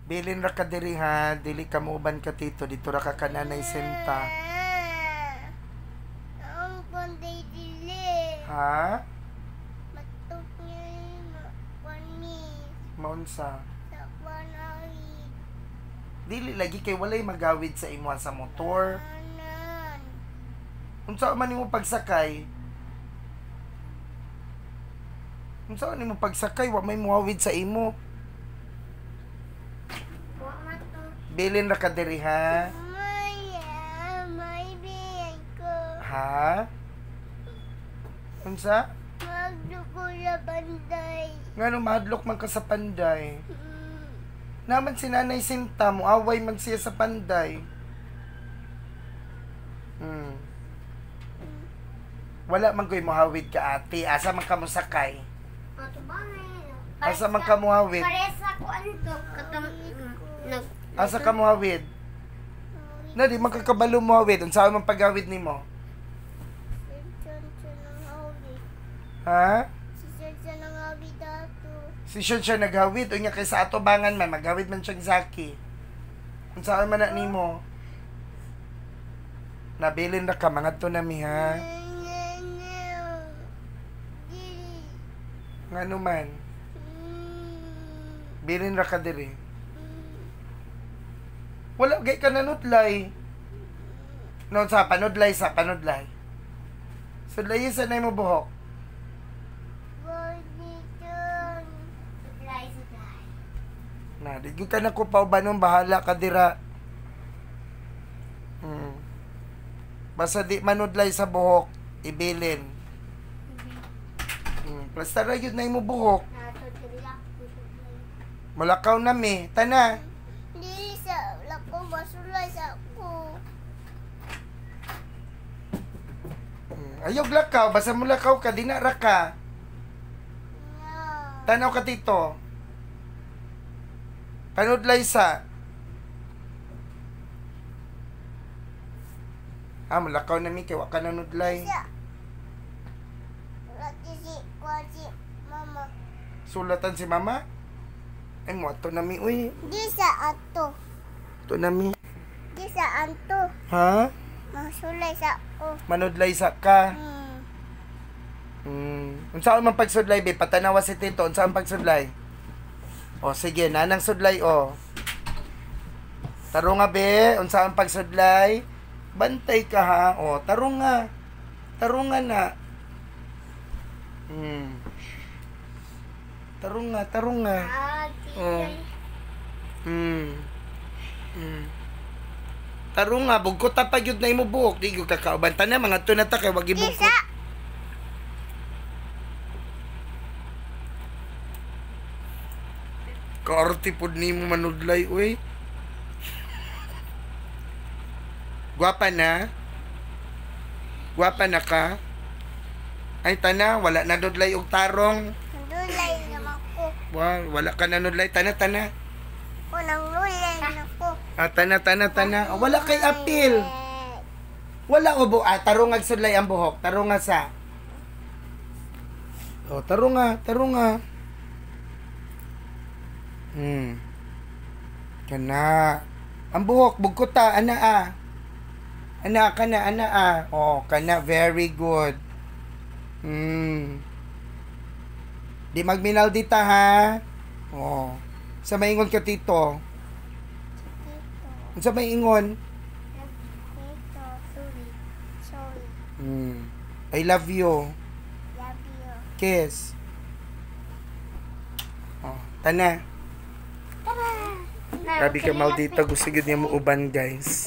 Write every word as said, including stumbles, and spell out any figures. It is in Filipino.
Bilin ra ka diri ha, dili ka muuban ka tito, dito ra ka kananay senta. Ang panday dili. Ha? Matok niya yung panis. Maunsa? Sa panawid. Dili lagi kay walay magawid sa imo sa motor. Anan. Unsa man nimo pagsakay? Unsa man nimo pagsakay wa may muawid sa imo? Wa mato. Bilin ra ka diri ha. Maya, may biyan ko. Ha? Unsa? Magduko na banday. Ngano mahadlok man ka sa panday? Hmm. Naman si Nanay Sinta mo away man siya sa panday. Hmm. Wala man ko'y mohawid ka ate. Asa man ka mo sakay? Ato ba ngayon? Asa man ka mohawid? Pares ako ano to? Katam... Nag... Asa ka mohawid? Na di magkakabalo mohawid. Unsa man pagawid nimo? Sensyon siya ng hawid. Ha? Si Sensyon ng hawid ato. Si Sean siya naghawid. Unya kay sa ato bangan man. Maghawid man siyang Zaki. Unsa man na nimo? Nabilin na ka. Mga to nami ha? Ngano man? Bilin ra ka diri. Wala gay ka nanudlay. No sa panudlay sa panudlay. Sudlay sa nay mo buhok. Boniton. Sublay, sublay. Na, di gyud ka na ko paubanon bahala ka dira. Hmm. Basta di manudlay sa buhok, ibilin. Hmm. Basta ra yun na mo buhok. Nato tilak. Mulakaw na mi. Tana. Di sa lako masulay sa ako. Hmm. Ayaw lakaw. Basta mulakaw ka, di na ra ka. Nga. Tanaw ka tito. Panudlay sa. Ah, mulakaw na mi. Kaya wa ka nanudlay. Sa. Lati si kwasi mama. Sulatan si mama. Ay mo, ato na mi. Uy, Di sa ato. ato na mi. Di sa anto. Ha? Masulay sa ako. Manudlay sa ka. Hmm. Hmm. Unsa man pagsudlay be? Patanawa si Tito. Unsa ang pagsudlay? O sige, nanang sudlay o. Tarong nga be, unsa ang pagsudlay? Bantay ka ha. O, tarong nga. Tarong nga na. Hmm. Tarong nga, tarong nga. Ah, Oh. Hmm. Hmm. Tarong nga, bugkot ta pa gyud na imo buhok. Di gyud kakauban ta na mga tunata kay wag Di ibugkot. sa. Kaarte pod nimo manudlay uy. Gwapa na? Gwapa na ka? Ay tana, wala na nudlay og tarong. Nandulay naman ko. Wow, wala ka na nudlay tana tana. Unang lulay na ko. Ah, tana tana tana. Ah, wala kay apil. Wala ubo ah, tarong nga sudlay ang buhok. Tarong nga sa. Oh, tarong nga, tarong nga. Hmm. Kana. Ang buhok bugkot ta ana ah. Ana kana ana ah. Oh, kana very good. Hmm. Di magminal dita ha. Oh. Sa maingon ka tito. Dito. Sa maingon. Dito. Sorry. Sorry. Hmm. I love you. Love you. Kiss. Oh, tana. Tara. Grabe ka maldita. Gusto yun niya mo uban, guys.